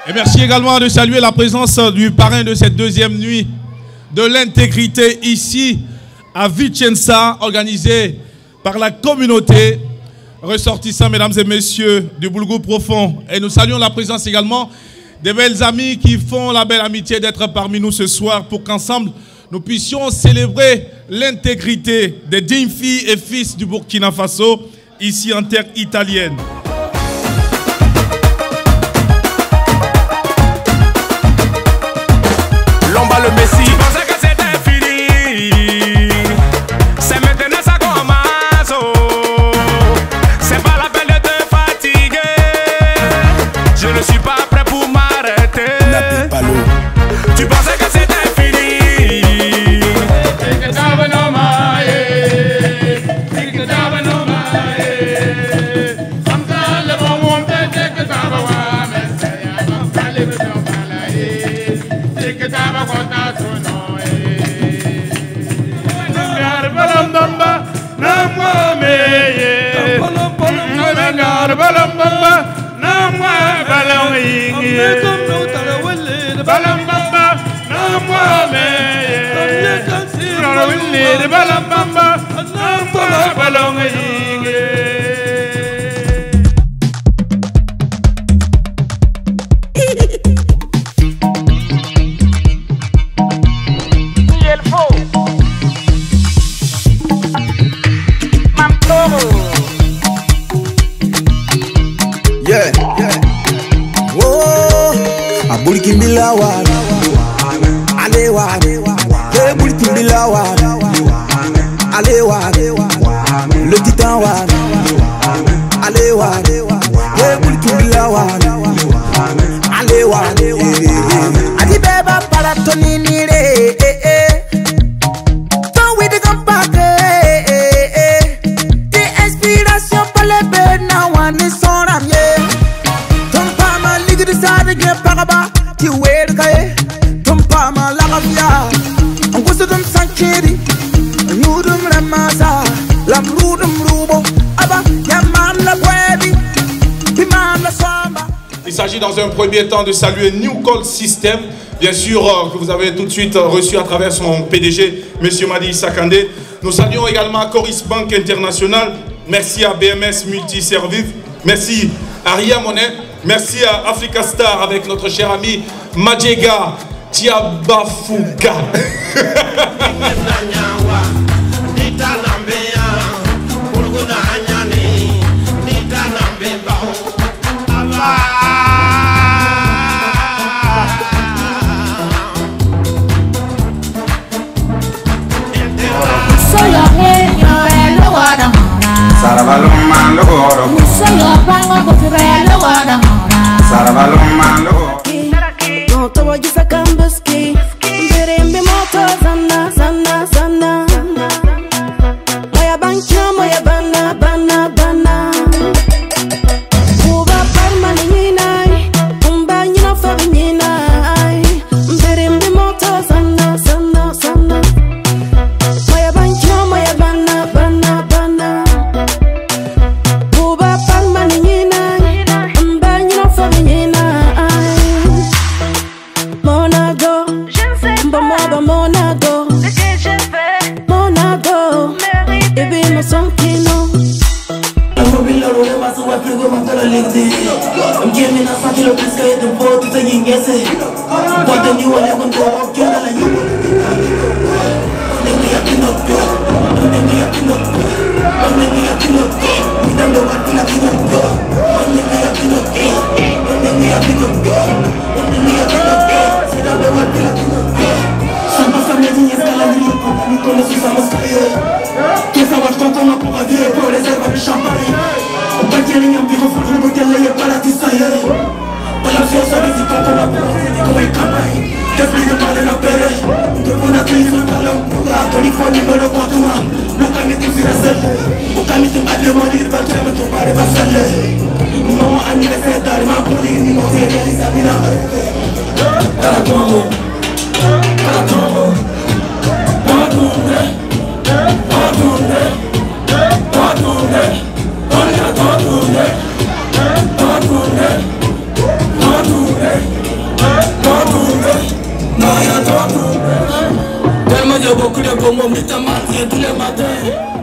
Et merci également de saluer la présence du parrain de cette deuxième nuit de l'intégrité ici à Vicenza, organisée par la communauté ressortissant, mesdames et messieurs, du Boulgour profond. Et nous saluons la présence également des belles amies qui font la belle amitié d'être parmi nous ce soir pour qu'ensemble nous puissions célébrer l'intégrité des dignes filles et fils du Burkina Faso ici en terre italienne. Lomba le Messi. Je pensais que c'était fini. C'est maintenant ça commence. Oh. C'est pas la peine de te fatiguer. Je ne suis pas prêt pour m'arrêter. Tu pensais que c'était fini. Le titan wa, allez wa, allez wa, adi beba para tonini re, ton we de gampak, des inspirations pour les bena wani son amie, ton pas ma ligue de sa de gré paraba, ti we de kaye, ton pas ma la mafia, on gosse dum sankiri, nous dum ramasa. Il s'agit dans un premier temps de saluer New Call System, bien sûr, que vous avez tout de suite reçu à travers son PDG, M. Madi Sakandé. Nous saluons également Coris Bank International, merci à BMS Multiservice, merci à Ria Monet, merci à Africa Star avec notre cher ami Madjega Tiabafuka. Hey! beaucoup de bonbons, tous les matins.